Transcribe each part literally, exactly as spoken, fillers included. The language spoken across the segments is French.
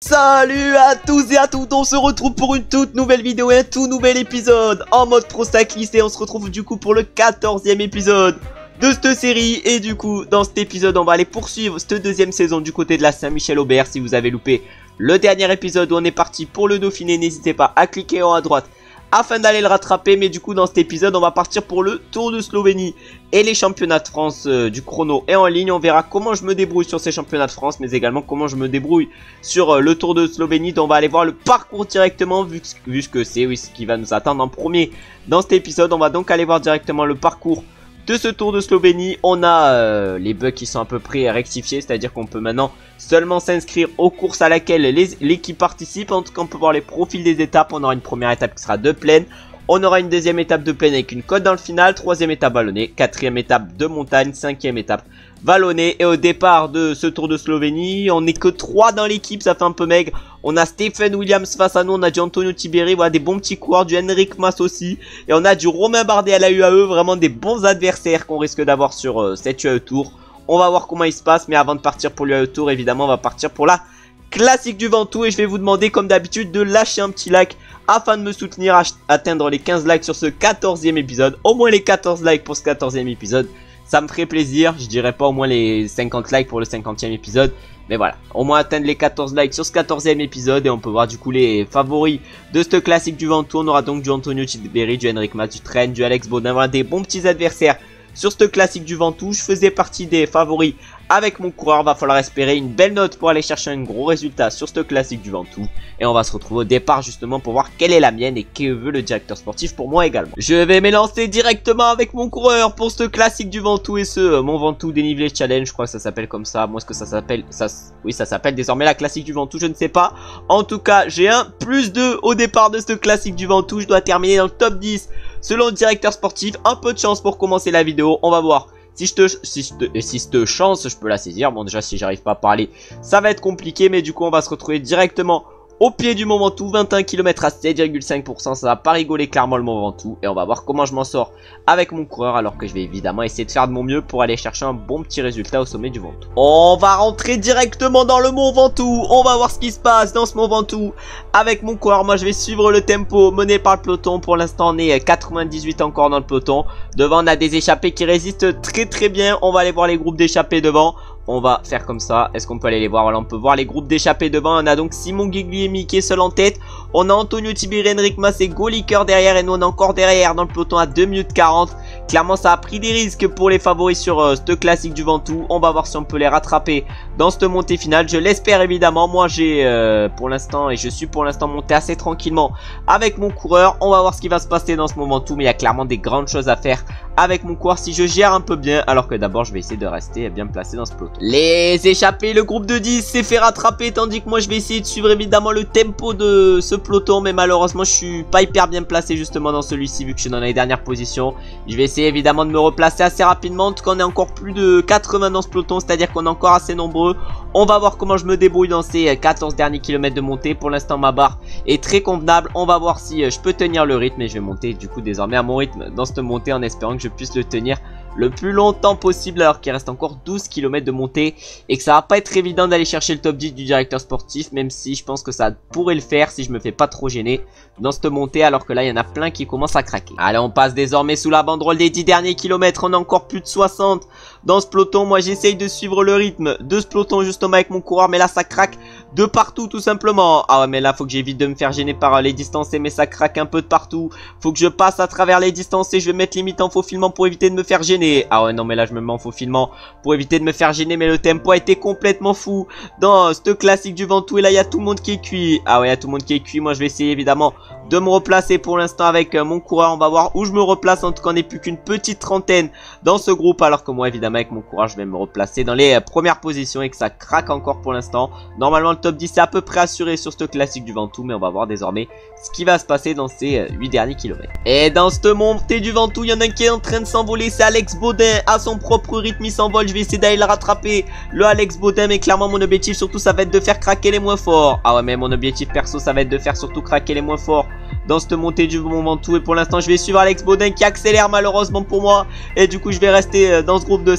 Salut à tous et à toutes, on se retrouve pour une toute nouvelle vidéo et un tout nouvel épisode en mode pro cycliste et on se retrouve du coup pour le quatorzième épisode de cette série. Et du coup dans cet épisode on va aller poursuivre cette deuxième saison du côté de la Saint-Michel-Aubert. Si vous avez loupé le dernier épisode où on est parti pour le Dauphiné, n'hésitez pas à cliquer en haut à droite afin d'aller le rattraper. Mais du coup dans cet épisode on va partir pour le Tour de Slovénie et les championnats de France euh, du chrono et en ligne. On verra comment je me débrouille sur ces championnats de France, mais également comment je me débrouille sur euh, le Tour de Slovénie. Donc on va aller voir le parcours directement vu, vu ce que c'est, oui, ce qui va nous attendre en premier dans cet épisode. On va donc aller voir directement le parcours de ce Tour de Slovénie. On a euh, les bugs qui sont à peu près rectifiés, c'est à dire qu'on peut maintenant seulement s'inscrire aux courses à laquelle l'équipe participe. En tout cas on peut voir les profils des étapes. On aura une première étape qui sera de plaine, on aura une deuxième étape de plaine avec une côte dans le final, troisième étape vallonnée, quatrième étape de montagne, cinquième étape vallonnée. Et au départ de ce Tour de Slovénie, on n'est que trois dans l'équipe, ça fait un peu maigre. On a Stephen Williams face à nous, on a du Antonio Tiberi, voilà des bons petits coureurs, du Henrik Mas aussi. Et on a du Romain Bardet à la U A E, vraiment des bons adversaires qu'on risque d'avoir sur euh, cette U A E Tour. On va voir comment il se passe, mais avant de partir pour l'U A E Tour, évidemment on va partir pour la classique du Ventoux. Et je vais vous demander comme d'habitude de lâcher un petit like afin de me soutenir à atteindre les quinze likes sur ce quatorzième épisode. Au moins les quatorze likes pour ce quatorzième épisode, ça me ferait plaisir. Je dirais pas au moins les cinquante likes pour le cinquantième épisode, mais voilà, au moins atteindre les quatorze likes sur ce quatorzième épisode. Et on peut voir du coup les favoris de ce classique du Ventoux. On aura donc du Antonio Tiberi, du Henrik Mas, du Tren, du Alex Baudin, voilà des bons petits adversaires sur ce classique du Ventoux. Je faisais partie des favoris avec mon coureur, va falloir espérer une belle note pour aller chercher un gros résultat sur ce classique du Ventoux. Et on va se retrouver au départ justement pour voir quelle est la mienne et que veut le directeur sportif pour moi également. Je vais m'élancer directement avec mon coureur pour ce classique du Ventoux et ce euh, Mont Ventoux dénivelé challenge, je crois que ça s'appelle comme ça. Moi, est-ce que ça s'appelle ça? Oui, ça s'appelle désormais la classique du Ventoux, je ne sais pas. En tout cas, j'ai un plus deux au départ de ce classique du Ventoux. Je dois terminer dans le top dix selon le directeur sportif. Un peu de chance pour commencer la vidéo, on va voir. Si je te, si je te, si je te chance, je peux la saisir. Bon, déjà, si j'arrive pas à parler, ça va être compliqué. Mais du coup, on va se retrouver directement au pied du Mont Ventoux. vingt et un kilomètres à sept virgule cinq pour cent. Ça va pas rigoler clairement le Mont Ventoux. Et on va voir comment je m'en sors avec mon coureur. Alors que je vais évidemment essayer de faire de mon mieux pour aller chercher un bon petit résultat au sommet du Ventoux. On va rentrer directement dans le Mont Ventoux. On va voir ce qui se passe dans ce Mont Ventoux avec mon coureur. Moi, je vais suivre le tempo mené par le peloton. Pour l'instant, on est quatre-vingt-dix-huit encore dans le peloton. Devant, on a des échappés qui résistent très très bien. On va aller voir les groupes d'échappés devant. On va faire comme ça. Est-ce qu'on peut aller les voir? Voilà, on peut voir les groupes d'échappés devant. On a donc Simon Guglielmi qui est seul en tête. On a Antonio Tiberi, Henrik Mas et Goliker derrière. Et nous, on est encore derrière dans le peloton à deux minutes quarante. Clairement, ça a pris des risques pour les favoris sur euh, ce classique du Ventoux. On va voir si on peut les rattraper dans cette montée finale. Je l'espère évidemment. Moi, j'ai euh, pour l'instant, et je suis pour l'instant monté assez tranquillement avec mon coureur. On va voir ce qui va se passer dans ce Mont Ventoux. Mais il y a clairement des grandes choses à faire avec mon coureur si je gère un peu bien. Alors que d'abord, je vais essayer de rester bien placé dans ce peloton. Les échappés, le groupe de dix s'est fait rattraper. Tandis que moi, je vais essayer de suivre évidemment le tempo de ce peloton. Mais malheureusement, je suis pas hyper bien placé justement dans celui-ci vu que je suis dans les dernières positions. Je vais essayer évidemment de me replacer assez rapidement. En tout cas, on est encore plus de quatre-vingts dans ce peloton, c'est à dire qu'on est encore assez nombreux. On va voir comment je me débrouille dans ces quatorze derniers kilomètres de montée. Pour l'instant, ma barre est très convenable. On va voir si je peux tenir le rythme et je vais monter du coup désormais à mon rythme dans cette montée en espérant que je puisse le tenir le plus longtemps possible alors qu'il reste encore douze kilomètres de montée et que ça va pas être évident d'aller chercher le top dix du directeur sportif, même si je pense que ça pourrait le faire si je me fais pas trop gêner dans cette montée, alors que là il y en a plein qui commencent à craquer. Allez, on passe désormais sous la banderole des dix derniers kilomètres. On a encore plus de soixante dans ce peloton. Moi j'essaye de suivre le rythme de ce peloton justement avec mon coureur, mais là ça craque de partout tout simplement. Ah ouais, mais là faut que j'évite de me faire gêner par les distancés, mais ça craque un peu de partout. Faut que je passe à travers les distancés. Je vais mettre limite en faufilement pour éviter de me faire gêner. Ah ouais, non mais là je me mets en faufilement pour éviter de me faire gêner, mais le tempo a été complètement fou dans ce classique du Ventoux. Et là il y a tout le monde qui est cuit. Ah ouais, il y a tout le monde qui est cuit. Moi je vais essayer évidemment de me replacer pour l'instant avec euh, mon coureur. On va voir où je me replace. En tout cas on n'est plus qu'une petite trentaine dans ce groupe, alors que moi évidemment avec mon coureur je vais me replacer dans les euh, premières positions et que ça craque encore pour l'instant. Normalement le top dix est à peu près assuré sur ce classique du Ventoux, mais on va voir désormais ce qui va se passer dans ces euh, huit derniers kilomètres. Et dans cette montée du Ventoux, il y en a un qui est en train de s'envoler, c'est Alex Baudin. À son propre rythme il s'envole. Je vais essayer d'aller le rattraper, le Alex Baudin, mais clairement mon objectif surtout ça va être de faire craquer les moins forts. Ah ouais, mais mon objectif perso ça va être de faire surtout craquer les moins forts dans cette montée du Mont Ventoux. Et pour l'instant je vais suivre Alex Baudin qui accélère malheureusement pour moi. Et du coup je vais rester dans ce groupe de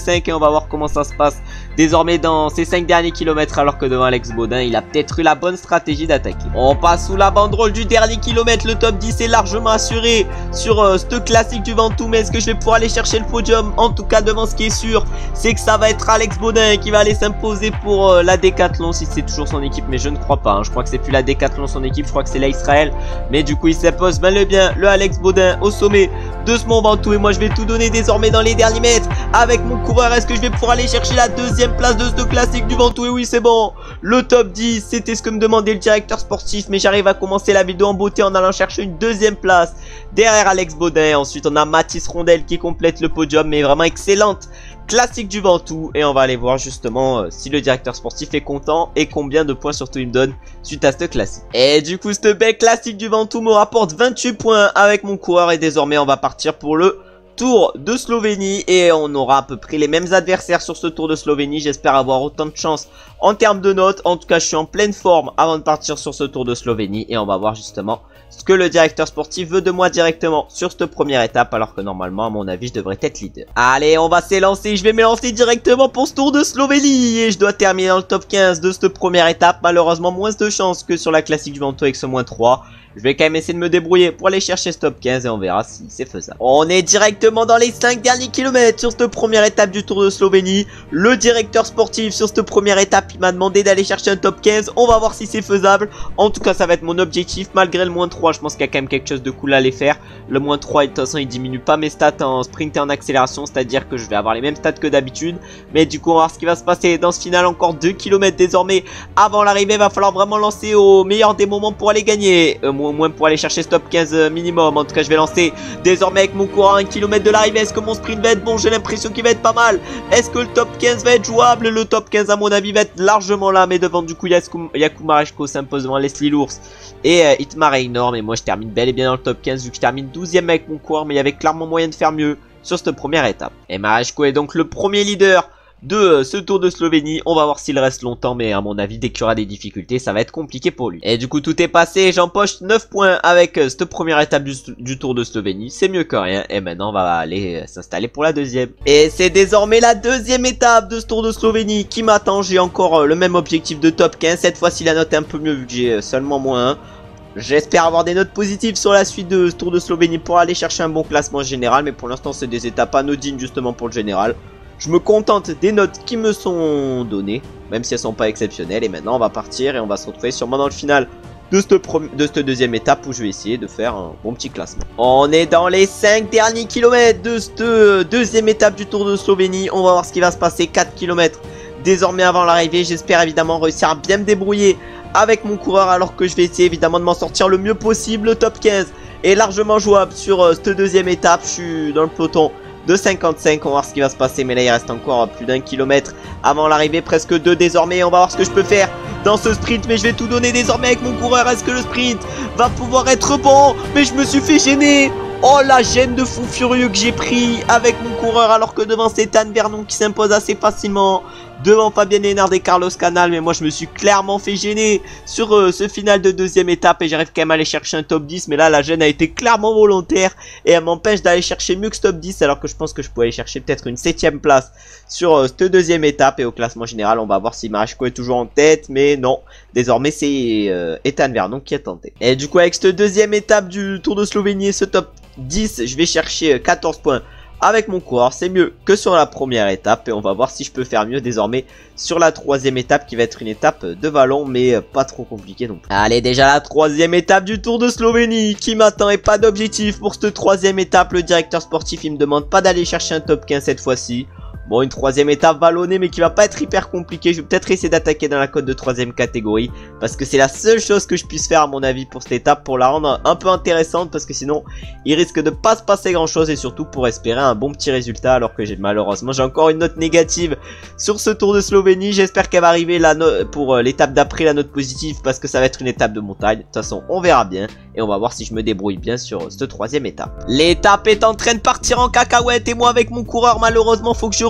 cinq et on va voir comment ça se passe désormais dans ces cinq derniers kilomètres, alors que devant Alex Baudin il a peut-être eu la bonne stratégie d'attaquer. On passe sous la banderole du dernier kilomètre, le top dix est largement assuré sur euh, ce classique du Ventoux, mais est-ce que je vais pouvoir aller chercher le podium? En tout cas devant, ce qui est sûr c'est que ça va être Alex Baudin qui va aller s'imposer pour euh, la Décathlon, si c'est toujours son équipe, mais je ne crois pas, hein. Je crois que c'est plus la Décathlon son équipe, je crois que c'est la Israël, mais du coup il s'impose ben le bien, le Alex Baudin au sommet de ce Mont Ventoux, et moi je vais tout donner désormais dans les derniers mètres avec mon coureur. Est-ce que je vais pouvoir aller chercher la deuxième place de ce classique du Ventoux? Et oui, c'est bon, le top dix, c'était ce que me demandait le directeur sportif, mais j'arrive à commencer la vidéo en beauté en allant chercher une deuxième place derrière Alex Baudin. Ensuite on a Mathis Rondel qui complète le podium, mais vraiment excellente classique du Ventoux, et on va aller voir justement euh, si le directeur sportif est content et combien de points surtout il me donne suite à ce classique. Et du coup ce bel classique du Ventoux me rapporte vingt-huit points avec mon coureur, et désormais on va partir pour le Tour de Slovénie, et on aura à peu près les mêmes adversaires sur ce Tour de Slovénie. J'espère avoir autant de chance en termes de notes. En tout cas je suis en pleine forme avant de partir sur ce Tour de Slovénie, et on va voir justement ce que le directeur sportif veut de moi directement sur cette première étape, alors que normalement à mon avis je devrais être leader. Allez, on va s'élancer, je vais me lancer directement pour ce Tour de Slovénie, et je dois terminer dans le top quinze de cette première étape. Malheureusement moins de chance que sur la classique du Ventoux avec ce moins trois. Je vais quand même essayer de me débrouiller pour aller chercher ce top quinze, et on verra si c'est faisable. On est directement dans les cinq derniers kilomètres sur cette première étape du Tour de Slovénie. Le directeur sportif sur cette première étape, il m'a demandé d'aller chercher un top quinze. On va voir si c'est faisable. En tout cas ça va être mon objectif malgré le moins trois. Je pense qu'il y a quand même quelque chose de cool à aller faire. Le moins trois, de toute façon il diminue pas mes stats en sprint et en accélération, c'est à dire que je vais avoir les mêmes stats que d'habitude. Mais du coup on va voir ce qui va se passer dans ce final. Encore deux kilomètres désormais avant l'arrivée. Va falloir vraiment lancer au meilleur des moments pour aller gagner, euh, au moins pour aller chercher ce top quinze minimum. En tout cas je vais lancer désormais avec mon courant à un kilomètre de l'arrivée. Est-ce que mon sprint va être bon? J'ai l'impression qu'il va être pas mal. Est-ce que le top quinze va être jouable? Le top quinze à mon avis va être largement là, mais devant du coup Jakub Mareczko s'impose devant Leslie Lours et euh, Itmar énorme, et moi je termine bel et bien dans le top quinze vu que je termine douzième avec mon coureur, mais il y avait clairement moyen de faire mieux sur cette première étape. Et Mareczko est donc le premier leader de ce Tour de Slovénie. On va voir s'il reste longtemps, mais à mon avis dès qu'il y aura des difficultés ça va être compliqué pour lui. Et du coup tout est passé, j'empoche neuf points avec euh, cette première étape du, du Tour de Slovénie, c'est mieux que rien. Et maintenant on va aller euh, s'installer pour la deuxième. Et c'est désormais la deuxième étape de ce Tour de Slovénie qui m'attend. J'ai encore euh, le même objectif de top quinze, cette fois-ci la note est un peu mieux vu que j'ai euh, seulement moins un. J'espère avoir des notes positives sur la suite de ce Tour de Slovénie pour aller chercher un bon classement général, mais pour l'instant c'est des étapes anodines justement pour le général. Je me contente des notes qui me sont données, même si elles sont pas exceptionnelles. Et maintenant on va partir et on va se retrouver sûrement dans le final de cette, de cette deuxième étape où je vais essayer de faire un bon petit classement. On est dans les cinq derniers kilomètres de cette deuxième étape du Tour de Slovénie. On va voir ce qui va se passer, quatre kilomètres désormais avant l'arrivée. J'espère évidemment réussir à bien me débrouiller avec mon coureur, alors que je vais essayer évidemment de m'en sortir le mieux possible. Le top quinze est largement jouable sur euh, cette deuxième étape. Je suis dans le peloton de cinquante-cinq, on va voir ce qui va se passer, mais là il reste encore plus d'un kilomètre avant l'arrivée, presque deux désormais. On va voir ce que je peux faire dans ce sprint, mais je vais tout donner désormais avec mon coureur. Est-ce que le sprint va pouvoir être bon? Mais je me suis fait gêner. Oh la gêne de fou furieux que j'ai pris avec mon coureur, alors que devant c'est Anne Vernon qui s'impose assez facilement devant Fabien Hénard et Carlos Canal. Mais moi je me suis clairement fait gêner sur euh, ce final de deuxième étape, et j'arrive quand même à aller chercher un top dix, mais là la gêne a été clairement volontaire et elle m'empêche d'aller chercher mieux que ce top dix, alors que je pense que je pouvais aller chercher peut-être une septième place sur euh, cette deuxième étape. Et au classement général on va voir si Mareczko est toujours en tête, mais non, désormais c'est euh, Ethan Vernon qui est tenté. Et du coup avec cette deuxième étape du Tour de Slovénie et ce top dix, je vais chercher quatorze points avec mon coureur, c'est mieux que sur la première étape, et on va voir si je peux faire mieux désormais sur la troisième étape qui va être une étape de vallon, mais pas trop compliquée non plus. Allez, déjà la troisième étape du Tour de Slovénie qui m'attend, et pas d'objectif pour cette troisième étape. Le directeur sportif il me demande pas d'aller chercher un top quinze cette fois-ci. Bon, une troisième étape vallonnée, mais qui va pas être hyper compliquée. Je vais peut-être essayer d'attaquer dans la côte de troisième catégorie, parce que c'est la seule chose que je puisse faire à mon avis pour cette étape, pour la rendre un peu intéressante, parce que sinon il risque de pas se passer grand chose, et surtout pour espérer un bon petit résultat, alors que j'ai malheureusement j'ai encore une note négative sur ce Tour de Slovénie. J'espère qu'elle va arriver la pour euh, l'étape d'après, la note positive, parce que ça va être une étape de montagne. De toute façon on verra bien, et on va voir si je me débrouille bien sur cette troisième étape. L'étape est en train de partir en cacahuète, et moi avec mon coureur malheureusement faut que je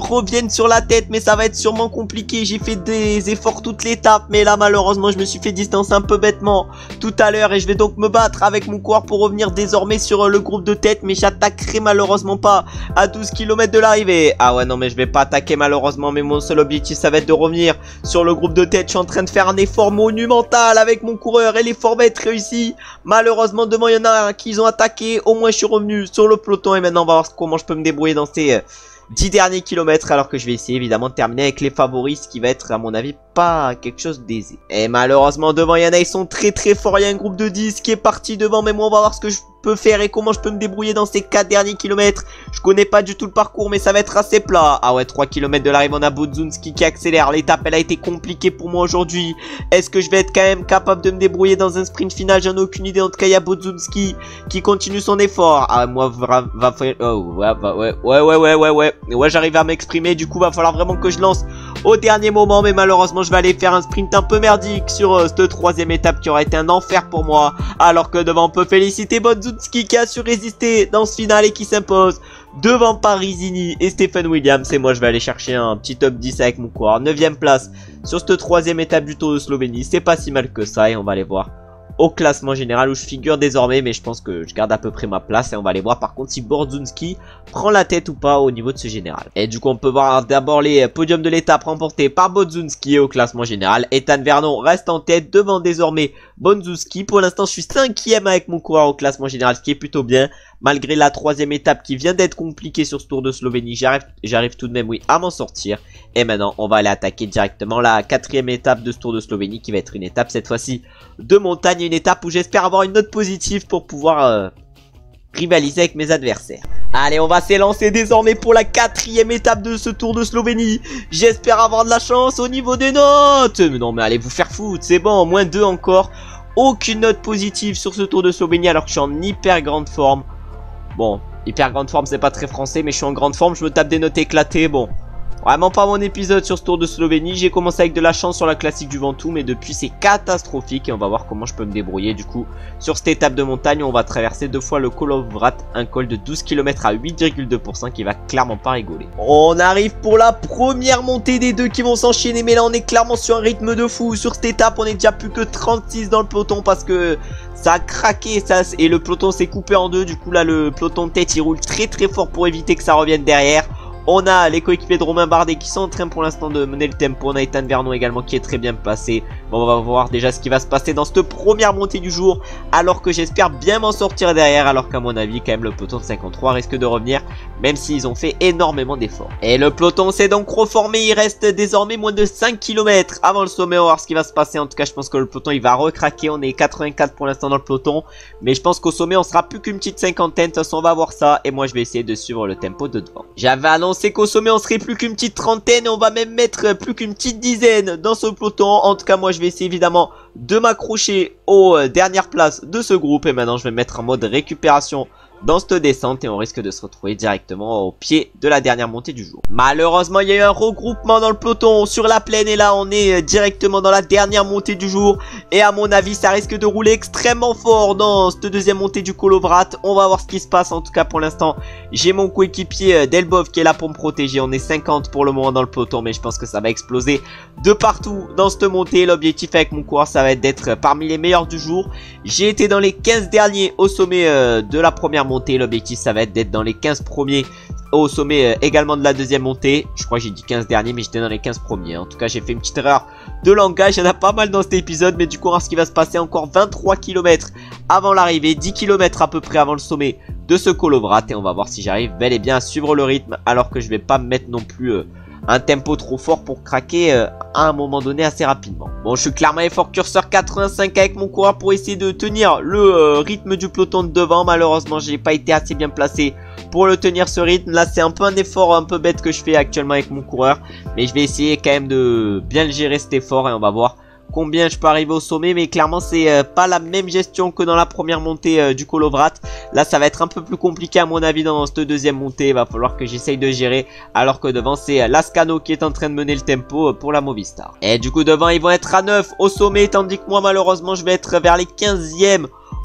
revienne sur la tête, mais ça va être sûrement compliqué. J'ai fait des efforts toute l'étape, mais là malheureusement je me suis fait distancer un peu bêtement tout à l'heure et je vais donc me battre avec mon coureur pour revenir désormais sur euh, le groupe de tête, mais j'attaquerai malheureusement pas à douze kilomètres de l'arrivée. Ah ouais non mais je vais pas attaquer malheureusement, mais mon seul objectif ça va être de revenir sur le groupe de tête. Je suis en train de faire un effort monumental avec mon coureur et l'effort va être réussi. Malheureusement devant il y en a un qui ont attaqué, au moins je suis revenu sur le peloton et maintenant on va voir comment je peux me débrouiller dans ces euh, dix derniers kilomètres, alors que je vais essayer évidemment de terminer avec les favoris, ce qui va être à mon avis pas quelque chose d'aisé. Et malheureusement devant il y en a, ils sont très très forts. Il y a un groupe de dix qui est parti devant, mais moi on va voir ce que je peux faire et comment je peux me débrouiller dans ces quatre derniers kilomètres. Je connais pas du tout le parcours, mais ça va être assez plat. Ah ouais, trois kilomètres de l'arrivée, on a Bodzunski qui accélère. L'étape elle a été compliquée pour moi aujourd'hui. Est-ce que je vais être quand même capable de me débrouiller dans un sprint final? J'en ai aucune idée. En tout cas il y a Bodzunski qui continue son effort. Ah moi va, va, va oh, ouais, va, ouais ouais ouais ouais ouais ouais ouais j'arrive à m'exprimer. Du coup va falloir vraiment que je lance au dernier moment, mais malheureusement je vais aller faire un sprint un peu merdique sur euh, cette troisième étape qui aura été un enfer pour moi, alors que devant on peut féliciter Bodzunski qui a su résister dans ce final et qui s'impose devant Parisini et Stephen Williams. Et moi je vais aller chercher un petit top dix avec mon coureur, neuvième place sur cette troisième étape du Tour de Slovénie. C'est pas si mal que ça et on va aller voir au classement général où je figure désormais, mais je pense que je garde à peu près ma place et on va aller voir par contre si Bodzunski prend la tête ou pas au niveau de ce général. Et du coup on peut voir d'abord les podiums de l'étape remportés par Bodzunski au classement général. Ethan Vernon reste en tête devant désormais Bodzunski. Pour l'instant je suis cinquième avec mon coureur au classement général, ce qui est plutôt bien. Malgré la troisième étape qui vient d'être compliquée sur ce Tour de Slovénie, j'arrive j'arrive tout de même oui à m'en sortir. Et maintenant on va aller attaquer directement la quatrième étape de ce Tour de Slovénie, qui va être une étape cette fois-ci de montagne, une étape où j'espère avoir une note positive pour pouvoir euh, rivaliser avec mes adversaires. Allez, on va s'élancer désormais pour la quatrième étape de ce Tour de Slovénie. J'espère avoir de la chance au niveau des notes. Mais non mais allez vous faire foutre, c'est bon, moins deux encore. Aucune note positive sur ce Tour de Slovénie alors que je suis en hyper grande forme. Bon, hyper grande forme c'est pas très français, mais je suis en grande forme, je me tape des notes éclatées. Bon, vraiment pas mon épisode sur ce Tour de Slovénie. J'ai commencé avec de la chance sur la classique du Ventoux, mais depuis c'est catastrophique. Et on va voir comment je peux me débrouiller du coup sur cette étape de montagne où on va traverser deux fois le Kolovrat, un col de douze kilomètres à huit virgule deux pour cent qui va clairement pas rigoler. On arrive pour la première montée des deux qui vont s'enchaîner, mais là on est clairement sur un rythme de fou. Sur cette étape on est déjà plus que trente-six dans le peloton parce que ça a craqué ça, et le peloton s'est coupé en deux. Du coup là le peloton de tête il roule très très fort pour éviter que ça revienne derrière. On a les coéquipiers de Romain Bardet qui sont en train pour l'instant de mener le tempo. On a Ethan Vernon également qui est très bien placé. Bon, on va voir déjà ce qui va se passer dans cette première montée du jour, alors que j'espère bien m'en sortir derrière, alors qu'à mon avis quand même le peloton de cinquante-trois risque de revenir, même s'ils ont fait énormément d'efforts. Et le peloton s'est donc reformé. Il reste désormais moins de cinq kilomètres avant le sommet. On va voir ce qui va se passer. En tout cas je pense que le peloton il va recraquer. On est quatre-vingt-quatre pour l'instant dans le peloton, mais je pense qu'au sommet on sera plus qu'une petite cinquantaine. De toute façon on va voir ça, et moi je vais essayer de suivre le tempo de devant. J'avais annoncé c'est qu'au sommet on serait plus qu'une petite trentaine et on va même mettre plus qu'une petite dizaine dans ce peloton. En tout cas moi je vais essayer évidemment de m'accrocher aux euh, dernières places de ce groupe. Et maintenant je vais me mettre en mode récupération dans cette descente et on risque de se retrouver directement au pied de la dernière montée du jour. Malheureusement il y a eu un regroupement dans le peloton sur la plaine et là on est directement dans la dernière montée du jour, et à mon avis ça risque de rouler extrêmement fort dans cette deuxième montée du Kolovrat. On va voir ce qui se passe. En tout cas pour l'instant j'ai mon coéquipier Delbov qui est là pour me protéger. On est cinquante pour le moment dans le peloton, mais je pense que ça va exploser de partout dans cette montée. L'objectif avec mon coureur ça va être d'être parmi les meilleurs du jour. J'ai été dans les quinze derniers au sommet euh, de la première montée. L'objectif ça va être d'être dans les quinze premiers au sommet euh, également de la deuxième montée. Je crois que j'ai dit quinze derniers, mais j'étais dans les quinze premiers. En tout cas j'ai fait une petite erreur de langage. Il y en a pas mal dans cet épisode, mais du coup on va voir ce qui va se passer. Encore vingt-trois kilomètres avant l'arrivée, dix kilomètres à peu près avant le sommet de ce Kolovrat, et on va voir si j'arrive bel et bien à suivre le rythme, alors que je vais pas me mettre non plus euh, un tempo trop fort pour craquer euh, à un moment donné assez rapidement. Bon, je suis clairement effort curseur quatre-vingt-cinq avec mon coureur pour essayer de tenir le euh, rythme du peloton de devant. Malheureusement j'ai pas été assez bien placé pour le tenir ce rythme. Là c'est un peu un effort un peu bête que je fais actuellement avec mon coureur, mais je vais essayer quand même de bien le gérer cet effort et on va voir combien je peux arriver au sommet. Mais clairement c'est euh, pas la même gestion que dans la première montée euh, du Kolovrat. Là ça va être un peu plus compliqué à mon avis dans cette deuxième montée. Il va falloir que j'essaye de gérer, alors que devant c'est euh, Lascano qui est en train de mener le tempo euh, pour la Movistar. Et du coup devant ils vont être à neuf au sommet, tandis que moi malheureusement je vais être vers les quinzièmes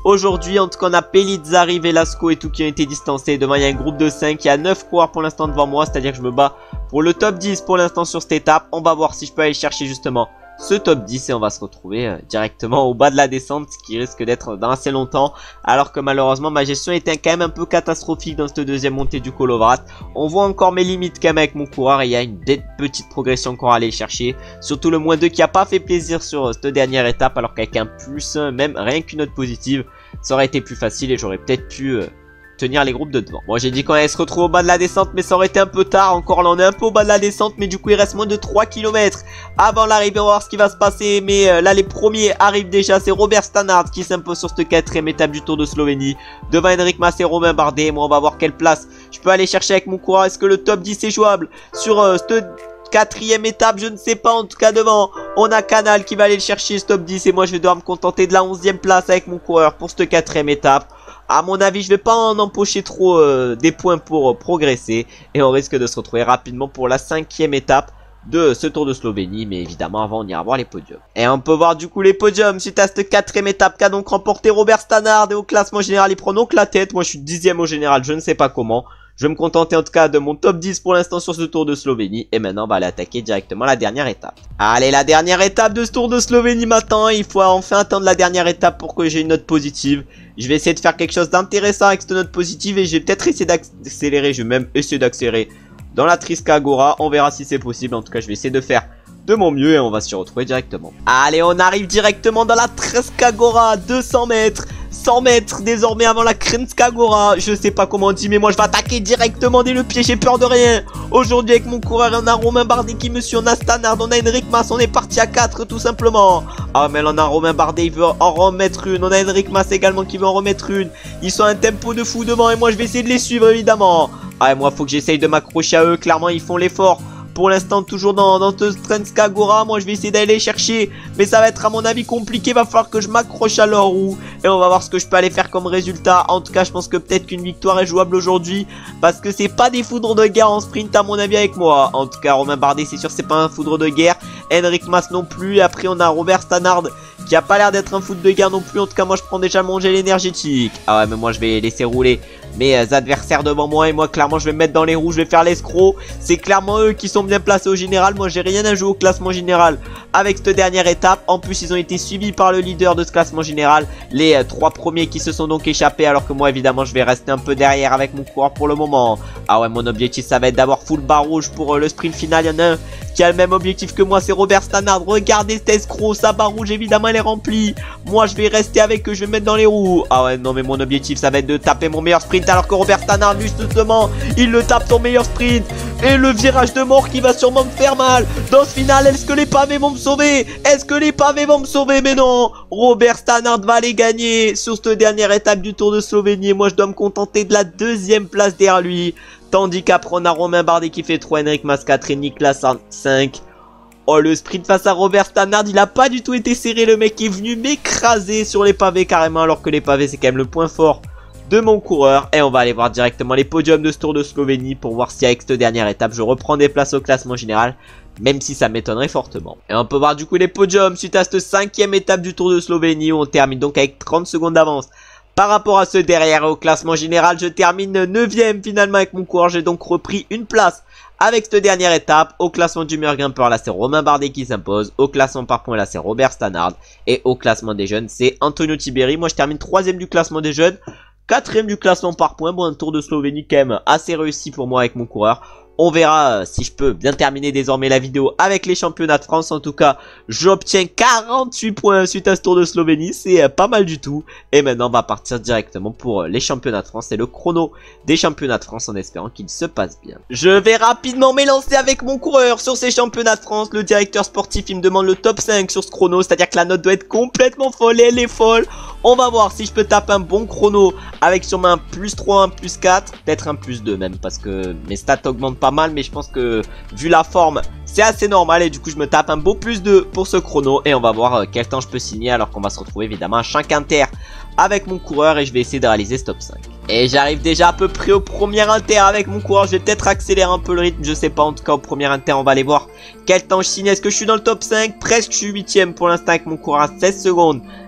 Aujourd'hui, en tout cas, on a Pellizzari, Velasco et tout qui ont été distancés. Devant, il y a un groupe de cinq. Il y a neuf coureurs pour l'instant devant moi. C'est-à-dire que je me bats pour le top dix pour l'instant sur cette étape. On va voir si je peux aller chercher justement ce top dix et on va se retrouver euh, directement au bas de la descente, ce qui risque d'être dans assez longtemps, alors que malheureusement ma gestion était quand même un peu catastrophique dans cette deuxième montée du Kolovrat. On voit encore mes limites quand même avec mon coureur et il y a une petite progression encore à aller chercher, surtout le moins deux qui a pas fait plaisir sur euh, cette dernière étape, alors qu'avec un plus un, même rien qu'une note positive, ça aurait été plus facile et j'aurais peut-être pu... Euh, tenir les groupes de devant. Moi j'ai dit qu'on allait se retrouver au bas de la descente, mais ça aurait été un peu tard. Encore là on est un peu au bas de la descente, mais du coup il reste moins de trois kilomètres avant l'arrivée. On va voir ce qui va se passer, mais euh, là les premiers arrivent déjà. C'est Robert Stannard qui s'impose sur cette quatrième étape du Tour de Slovénie devant Henrik Mas et Romain Bardet. Moi on va voir quelle place je peux aller chercher avec mon coureur. Est-ce que le top dix est jouable sur euh, cette quatrième étape? Je ne sais pas. En tout cas devant on a Canal qui va aller le chercher ce top dix, et moi je vais devoir me contenter de la onzième place avec mon coureur pour cette quatrième étape. À mon avis, je vais pas en empocher trop euh, des points pour euh, progresser. Et on risque de se retrouver rapidement pour la cinquième étape de ce Tour de Slovénie. Mais évidemment, avant, on ira voir les podiums. Et on peut voir du coup les podiums suite à cette quatrième étape qu'a donc remporté Robert Stannard. Et au classement général, il prend donc la tête. Moi, je suis dixième au général, je ne sais pas comment. Je vais me contenter en tout cas de mon top dix pour l'instant sur ce Tour de Slovénie. Et maintenant on va aller attaquer directement la dernière étape. Allez, la dernière étape de ce Tour de Slovénie maintenant. Il faut enfin attendre la dernière étape pour que j'ai une note positive. Je vais essayer de faire quelque chose d'intéressant avec cette note positive. Et je vais peut-être essayer d'accélérer. Je vais même essayer d'accélérer dans la Trisca Agora. On verra si c'est possible. En tout cas je vais essayer de faire de mon mieux et on va se retrouver directement. Allez, on arrive directement dans la Trisca Agora. deux cents mètres. cent mètres désormais avant la Krenska Agora. Je sais pas comment on dit, mais moi je vais attaquer directement dès le pied, j'ai peur de rien. Aujourd'hui avec mon coureur, on a Romain Bardet qui me suit, on a Stannard, on a Henrik Mas, on est parti à quatre tout simplement. Ah mais là on a Romain Bardet, il veut en remettre une. On a Henrik Mas également qui veut en remettre une. Ils sont à un tempo de fou devant et moi je vais essayer de les suivre évidemment. Ah et moi faut que j'essaye de m'accrocher à eux, clairement ils font l'effort. Pour l'instant toujours dans, dans ce Krenska Agora. Moi je vais essayer d'aller chercher, mais ça va être à mon avis compliqué. Va falloir que je m'accroche à leur roue et on va voir ce que je peux aller faire comme résultat. En tout cas je pense que peut-être qu'une victoire est jouable aujourd'hui, parce que c'est pas des foudres de guerre en sprint à mon avis avec moi. En tout cas Romain Bardet c'est sûr c'est pas un foudre de guerre, Henrik Mas non plus. Après on a Robert Stannard qui a pas l'air d'être un foudre de guerre non plus. En tout cas moi je prends déjà mon gel énergétique. Ah ouais mais moi je vais laisser rouler mes adversaires devant moi et moi clairement je vais me mettre dans les roues, je vais faire l'escroc. C'est clairement eux qui sont bien placés au général. Moi j'ai rien à jouer au classement général avec cette dernière étape. En plus ils ont été suivis par le leader de ce classement général, les euh, trois premiers qui se sont donc échappés, alors que moi évidemment je vais rester un peu derrière avec mon coureur pour le moment. Ah ouais mon objectif ça va être d'avoir full barre rouge pour euh, le sprint final. Il y en a un qui a le même objectif que moi, c'est Robert Stannard. Regardez cet escroc, sa barre rouge évidemment elle est remplie. Moi je vais rester avec eux, je vais me mettre dans les roues. Ah ouais non mais mon objectif ça va être de taper mon meilleur sprint, alors que Robert Stannard justement il le tape son meilleur sprint. Et le virage de mort qui va sûrement me faire mal dans ce final. Est-ce que les pavés vont me sauver? Est-ce que les pavés vont me sauver? Mais non, Robert Stannard va les gagner sur cette dernière étape du Tour de Slovénie. Et moi je dois me contenter de la deuxième place derrière lui. Tandis qu'après on a Romain Bardet qui fait trois, Henrik Mas quatre et Niklas cinq. Oh le sprint face à Robert Stannard, il a pas du tout été serré. Le mec est venu m'écraser sur les pavés carrément, alors que les pavés c'est quand même le point fort de mon coureur. Et on va aller voir directement les podiums de ce Tour de Slovénie pour voir si avec cette dernière étape je reprends des places au classement général, même si ça m'étonnerait fortement. Et on peut voir du coup les podiums suite à cette cinquième étape du Tour de Slovénie où on termine donc avec trente secondes d'avance par rapport à ceux derrière. Au classement général je termine neuvième finalement avec mon coureur. J'ai donc repris une place avec cette dernière étape. Au classement du meilleur grimpeur là c'est Romain Bardet qui s'impose. Au classement par points là c'est Robert Stannard. Et au classement des jeunes c'est Antonio Tiberi. Moi je termine troisième du classement des jeunes, quatrième du classement par points. Bon un Tour de Slovénie quand même assez réussi pour moi avec mon coureur. On verra euh, si je peux bien terminer désormais la vidéo avec les championnats de France. En tout cas, j'obtiens quarante-huit points suite à ce Tour de Slovénie. C'est euh, pas mal du tout. Et maintenant, on va partir directement pour euh, les championnats de France et le chrono des championnats de France en espérant qu'il se passe bien. Je vais rapidement m'élancer avec mon coureur sur ces championnats de France. Le directeur sportif, il me demande le top cinq sur ce chrono. C'est-à-dire que la note doit être complètement folle et elle est folle. On va voir si je peux taper un bon chrono avec sûrement un plus trois, un plus quatre, peut-être un plus deux même, parce que mes stats augmentent pas mal, mais je pense que vu la forme c'est assez normal. Et du coup je me tape un beau plus deux pour ce chrono et on va voir euh, quel temps je peux signer, alors qu'on va se retrouver évidemment à chaque inter avec mon coureur et je vais essayer de réaliser ce top cinq. Et j'arrive déjà à peu près au premier inter avec mon coureur. Je vais peut-être accélérer un peu le rythme, je sais pas. En tout cas au premier inter on va aller voir quel temps je signe. Est-ce que je suis dans le top cinq? Presque, je suis huitième pour l'instant avec mon coureur à seize secondes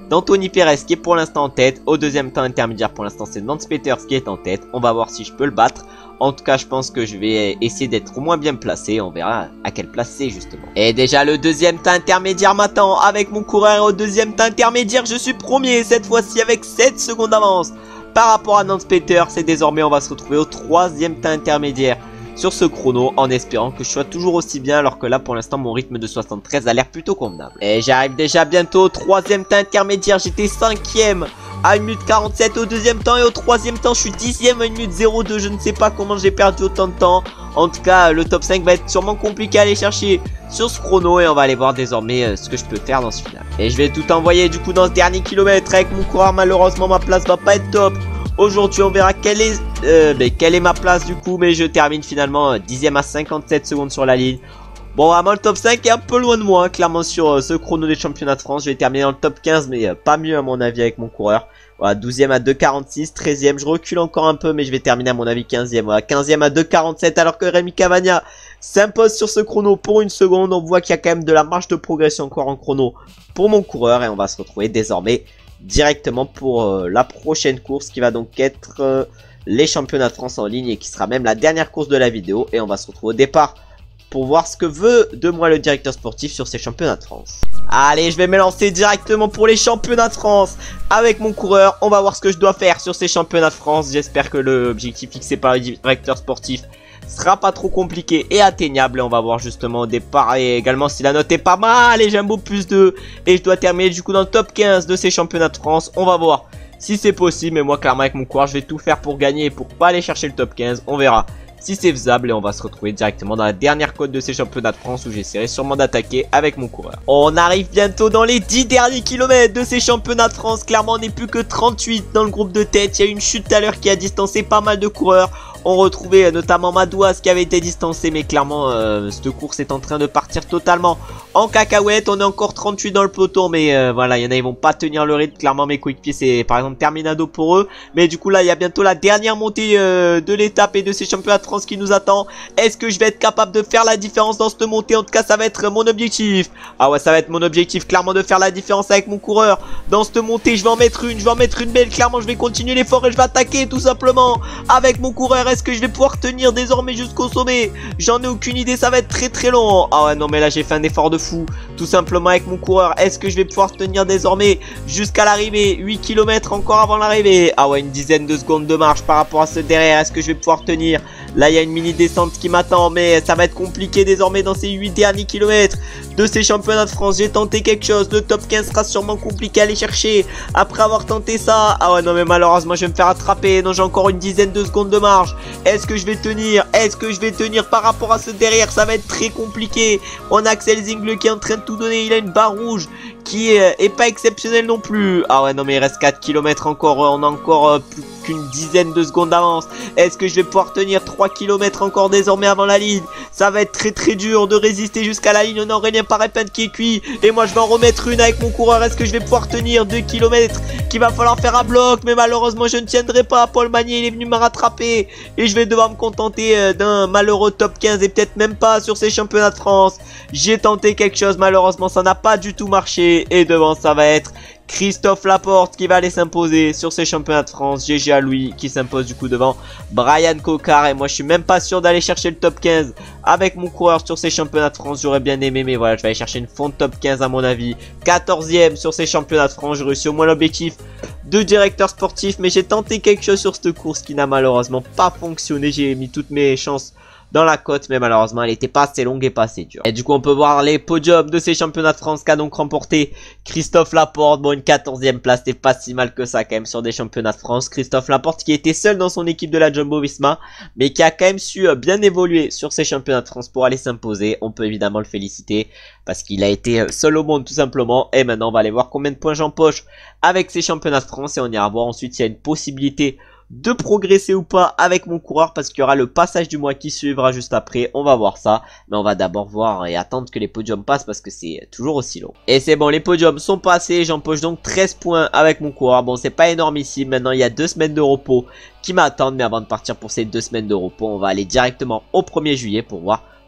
d'Anthony Perez qui est pour l'instant en tête. Au deuxième temps intermédiaire pour l'instant c'est Nance Peters qui est en tête. On va voir si je peux le battre. En tout cas je pense que je vais essayer d'être au moins bien placé. On verra à quelle place c'est justement. Et déjà le deuxième temps intermédiaire m'attend avec mon coureur. Au deuxième temps intermédiaire je suis premier cette fois-ci avec sept secondes d'avance par rapport à Nance Peters. Et désormais on va se retrouver au troisième temps intermédiaire sur ce chrono en espérant que je sois toujours aussi bien, alors que là pour l'instant mon rythme de soixante-treize a l'air plutôt convenable. Et j'arrive déjà bientôt au troisième temps intermédiaire. J'étais cinquième à une minute quarante-sept au deuxième temps, et au troisième temps je suis dixième à une minute zéro deux. Je ne sais pas comment j'ai perdu autant de temps. En tout cas le top cinq va être sûrement compliqué à aller chercher sur ce chrono, et on va aller voir désormais euh, ce que je peux faire dans ce final. Et je vais tout envoyer du coup dans ce dernier kilomètre avec mon coureur. Malheureusement ma place va pas être top aujourd'hui. On verra quelle est, euh, mais quelle est ma place du coup. Mais je termine finalement euh, dixième à cinquante-sept secondes sur la ligne. Bon, vraiment le top cinq est un peu loin de moi, hein, clairement sur euh, ce chrono des championnats de France. Je vais terminer dans le top quinze, mais euh, pas mieux à mon avis avec mon coureur. Voilà, douzième à deux quarante-six, treizième, je recule encore un peu, mais je vais terminer à mon avis quinzième. Voilà, quinzième à deux quarante-sept, alors que Rémi Cavagna s'impose sur ce chrono pour une seconde. On voit qu'il y a quand même de la marge de progression encore en chrono pour mon coureur, et on va se retrouver désormais directement pour euh, la prochaine course qui va donc être euh, les championnats de France en ligne, et qui sera même la dernière course de la vidéo. Et on va se retrouver au départ pour voir ce que veut de moi le directeur sportif sur ces championnats de France. Allez, je vais me lancer directement pour les championnats de France avec mon coureur. On va voir ce que je dois faire sur ces championnats de France. J'espère que l'objectif fixé par le directeur sportif sera pas trop compliqué et atteignable. Et on va voir justement au départ, et également si la note est pas mal, et j'ai un beau plus deux, et je dois terminer du coup dans le top quinze de ces championnats de France. On va voir si c'est possible, mais moi clairement avec mon coureur je vais tout faire pour gagner et pour pas aller chercher le top quinze. On verra si c'est faisable, et on va se retrouver directement dans la dernière côte de ces championnats de France, où j'essaierai sûrement d'attaquer avec mon coureur. On arrive bientôt dans les dix derniers kilomètres de ces championnats de France. Clairement on n'est plus que trente-huit dans le groupe de tête. Il y a eu une chute tout à l'heure qui a distancé pas mal de coureurs. On retrouvait notamment Madouas qui avait été distancé, mais clairement euh, cette course est en train de partir totalement en cacahuète. On est encore trente-huit dans le peloton, mais euh, voilà, il y en a, ils vont pas tenir le rythme. Clairement mes coéquipiers c'est par exemple Terminado pour eux, mais du coup là il y a bientôt la dernière montée euh, de l'étape et de ces championnats de France qui nous attend. Est-ce que je vais être capable de faire la différence dans cette montée? En tout cas ça va être mon objectif. Ah ouais, ça va être mon objectif clairement de faire la différence avec mon coureur dans cette montée. Je vais en mettre une, je vais en mettre une belle. Clairement je vais continuer l'effort et je vais attaquer tout simplement avec mon coureur. Est-ce que je vais pouvoir tenir désormais jusqu'au sommet? J'en ai aucune idée, ça va être très très long. Ah ouais non, mais là j'ai fait un effort de fou tout simplement avec mon coureur. Est-ce que je vais pouvoir tenir désormais jusqu'à l'arrivée? Huit kilomètres encore avant l'arrivée. Ah ouais, une dizaine de secondes de marche par rapport à ce derrière. Est-ce que je vais pouvoir tenir? Là il y a une mini descente qui m'attend, mais ça va être compliqué désormais dans ces huit derniers kilomètres de ces championnats de France. J'ai tenté quelque chose, le top quinze sera sûrement compliqué à aller chercher après avoir tenté ça. Ah ouais non, mais malheureusement je vais me faire attraper. Non, j'ai encore une dizaine de secondes de marge. Est-ce que je vais tenir? Est-ce que je vais tenir par rapport à ce derrière? Ça va être très compliqué. On a Axel Zingle qui est en train de tout donner. Il a une barre rouge qui est, est pas exceptionnelle non plus. Ah ouais non, mais il reste quatre kilomètres encore. On a encore euh, plus qu'une dizaine de secondes d'avance. Est-ce que je vais pouvoir tenir trois kilomètres encore désormais avant la ligne? Ça va être très très dur de résister jusqu'à la ligne. On a Aurélien Parepin qui est cuit, et moi je vais en remettre une avec mon coureur. Est-ce que je vais pouvoir tenir deux kilomètres qu'il va falloir faire à bloc? Mais malheureusement je ne tiendrai pas. Paul Magnier il est venu me rattraper, et je vais devoir me contenter euh, d'un malheureux top quinze, et peut-être même pas sur ces championnats de France. J'ai tenté quelque chose, malheureusement ça n'a pas du tout marché, et devant ça va être Christophe Laporte qui va aller s'imposer sur ces championnats de France. G G à lui qui s'impose du coup devant Brian Cocard, et moi je suis même pas sûr d'aller chercher le top quinze avec mon coureur sur ces championnats de France. J'aurais bien aimé, mais voilà, je vais aller chercher une fonte top quinze à mon avis. quatorzième sur ces championnats de France. J'ai réussi au moins l'objectif de directeur sportif, mais j'ai tenté quelque chose sur cette course qui n'a malheureusement pas fonctionné. J'ai mis toutes mes chances dans la côte, mais malheureusement elle était pas assez longue et pas assez dure. Et du coup on peut voir les podiums de ces championnats de France qu'a donc remporté Christophe Laporte. Bon, une quatorzième place, c'est pas si mal que ça quand même sur des championnats de France. Christophe Laporte qui était seul dans son équipe de la Jumbo Visma, mais qui a quand même su bien évoluer sur ces championnats de France pour aller s'imposer. On peut évidemment le féliciter parce qu'il a été seul au monde tout simplement. Et maintenant on va aller voir combien de points j'empoche avec ces championnats de France, et on ira voir ensuite s'il y a une possibilité de progresser ou pas avec mon coureur, parce qu'il y aura le passage du mois qui suivra juste après. On va voir ça, mais on va d'abord voir et attendre que les podiums passent, parce que c'est toujours aussi long. Et c'est bon, les podiums sont passés. J'empoche donc treize points avec mon coureur. Bon, c'est pas énorme ici. Maintenant il y a deux semaines de repos qui m'attendent, mais avant de partir pour ces deux semaines de repos, on va aller directement au premier juillet pour voir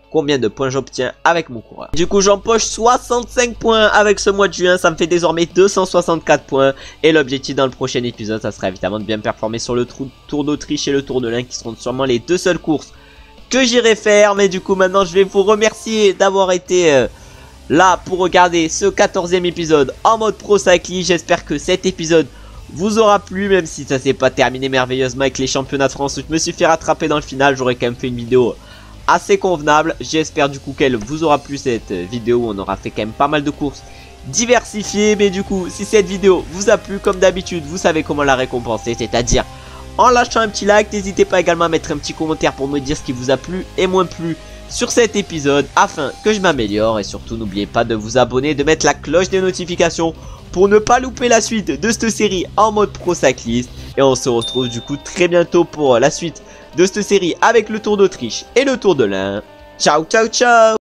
combien de points j'obtiens avec mon coureur. Du coup j'empoche soixante-cinq points avec ce mois de juin, ça me fait désormais deux cent soixante-quatre points. Et l'objectif dans le prochain épisode, ça sera évidemment de bien performer sur le Tour d'Autriche et le Tour de l'Ain, qui seront sûrement les deux seules courses que j'irai faire. Mais du coup maintenant je vais vous remercier d'avoir été euh, là pour regarder ce quatorzième épisode en mode Pro Cyclist. J'espère que cet épisode vous aura plu, même si ça s'est pas terminé merveilleusement avec les championnats de France où je me suis fait rattraper dans le final. J'aurais quand même fait une vidéo assez convenable. J'espère du coup qu'elle vous aura plu, cette vidéo où on aura fait quand même pas mal de courses diversifiées. Mais du coup si cette vidéo vous a plu, comme d'habitude vous savez comment la récompenser, c'est à dire en lâchant un petit like. N'hésitez pas également à mettre un petit commentaire pour me dire ce qui vous a plu et moins plu sur cet épisode, afin que je m'améliore. Et surtout n'oubliez pas de vous abonner, de mettre la cloche des notifications pour ne pas louper la suite de cette série en mode Pro Cyclist. Et on se retrouve du coup très bientôt pour la suite de cette série avec le Tour d'Autriche et le Tour de l'Ain. Ciao ciao ciao.